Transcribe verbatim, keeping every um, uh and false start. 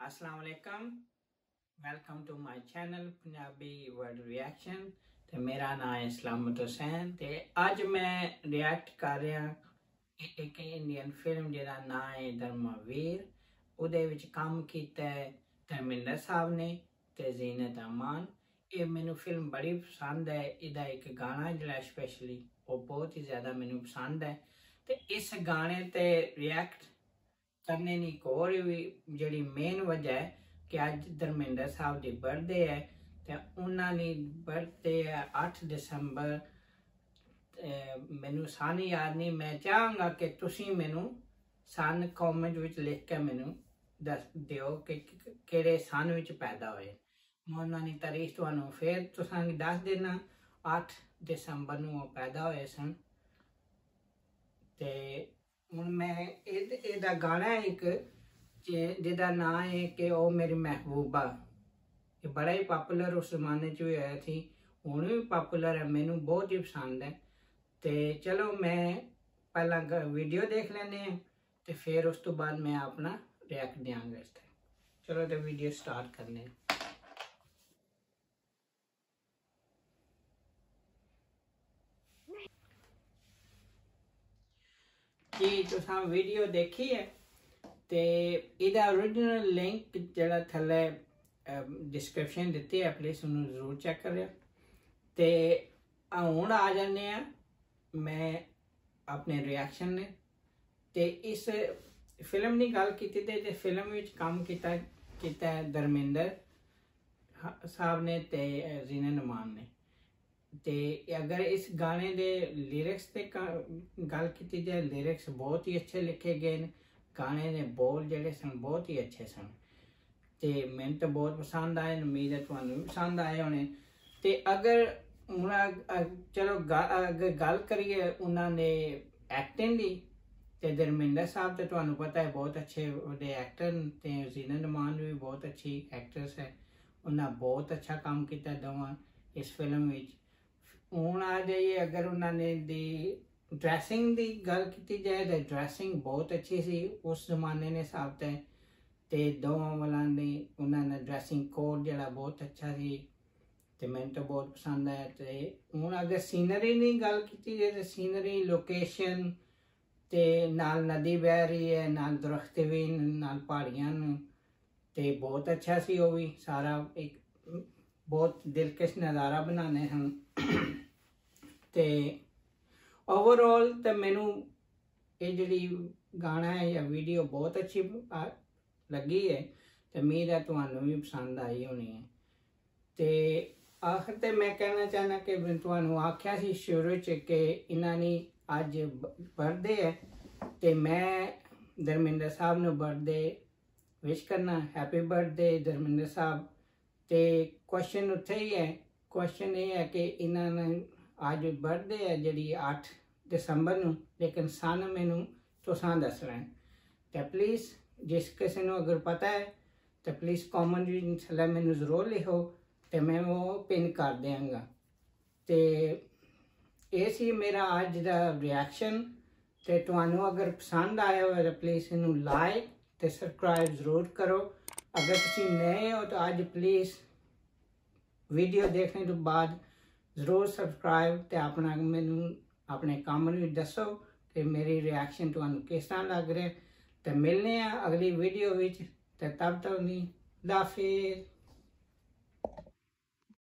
अस्सलाम वालेकुम, welcome to my channel Punjabi word reaction. ते मेरा नाम है सलामत हुसैन ते अज मैं रिएक्ट कर रहा एक इंडियन फिल्म जिहदा नाम है धर्मवीर। उहदे विच काम कीता है धर्मेंद्र साहब ने ते जीनत अमान। ये मैनू फिल्म बड़ी पसंद है। इहदा एक गाना जिहड़ा स्पेशली वो बहुत ही ज़्यादा मैनू पसंद है। ते इस गाने ते रिएक्ट करने की एक और भी जी मेन वजह है कि अज धर्मेंद्र साहब की बर्थडे है। तो उन्होंने बर्थडे है अठ दिसंबर। मैनू सन याद नहीं, मैं चाहूँगा कि तुसी मैनू सन कॉमेंट विच लिख के मैनू दस दिओ कि किहड़े सन विच पैदा होए। मैं उन्होंने तारीख तुहानू फिर तुसांगी दस देना। अठ दिसंबर नूं वो पैदा होए सन। ते हुण मैं एदा गाना है एक जिहदा नाम है कि ओ मेरी महबूबा। ये बड़ा ही पॉपुलर उस जमाने च भी होया थी, हुण भी पॉपुलर है, मैनू बहुत ही पसंद है। तो चलो मैं पहला वीडियो देख लेने हैं तो फिर उस तो बाद मैं अपना रिएक्ट देंगे इस पर। चलो तो वीडियो स्टार्ट करने हैं। जी तुसां वीडियो देखी है तो इहदा ओरिजिनल लिंक जिहड़ा थल्ले डिस्क्रिप्शन दित्ती है, प्लीज़ उन्होंने जरूर चेक करें। तो हुण आ जाने मैं अपने रिएक्शन ने। तो इस फिल्म की गल की ते फिल्म विच काम किया किया है धर्मेंद्र साहब ने ते जीनत अमान ने। ते अगर इस गाने दे लिरिक्स ते गल की जाए, लिरिक्स बहुत ही अच्छे लिखे गए हैं। गाने दे बोल जड़े सन बहुत ही अच्छे सन ते मैंने तो बहुत पसंद आए। उम्मीद है तुहानू भी पसंद आए होने। ते अगर चलो अगर गल करिए उन्होंने एक्टिंग की ते धर्मेंद्र साहब तो तुहानू पता है बहुत अच्छे बड़े एक्टर ते जीनत अमान भी बहुत अच्छी एक्ट्रेस है। उन्हें बहुत अच्छा काम किया दोवां इस फिल्म विच। हुण आ जाइए अगर उन्होंने दी ड्रैसिंग की गल की जाए तो ड्रैसिंग बहुत अच्छी सी उस जमाने ने हिसाब से। ते दोवां वालों ने उन्होंने ड्रैसिंग कोड जड़ा बहुत अच्छा सी ते मैंने तो बहुत पसंद आया। तो हुण अगर सीनरी की गल की जाए तो सीनरी लोकेशन ते नाल नदी बह रही है, नाल दरख्त भी नाल पहाड़ियां ते बहुत अच्छा सी। वो भी सारा एक बहुत दिलकश नज़ारा बनाने हैं। ते ओवरऑल तो मैनू ये जी गाना है या वीडियो बहुत अच्छी लगी है। तो उम्मीद है तुहानू भी पसंद आई होनी है। तो आखिर ते मैं कहना चाहना कि मैं तुहानू आख्या सी शुरू च कि इन्होंने अज बर्थडे है तो मैं धर्मेंद्र साहब ने बर्थडे विश करना। हैप्पी बर्थडे धर्मेंद्र साहब। तो क्वेश्चन उत्थे ही है, क्वेश्चन ये है कि इन्होंने अज बर्थडे है जी अठ दिसंबर नूं, लेकिन सन मैनू तुसां दसना है। तो प्लीज़ जिस किसी को अगर पता है तो प्लीज़ कॉमेंट भी थल्ले मैनू जरूर लिखो तो मैं वो पिन कर देंगा। तो ये सी मेरा अज का रिएक्शन। तो तुहानू अगर पसंद आया हो तो प्लीज़ इनू लाइक तो सबसक्राइब जरूर करो। अगर तुसी नए हो तो अज प्लीज़ वीडियो देखने तो बाद जरूर सबसक्राइब ते अपना मैनू अपने कमेंट भी दसो कि मेरी रिएक्शन तुहानू किस तरह लग रहा है। तो मिलने अगली वीडियो विच। ते तब तक नहीं, अल्लाह हाफिज़।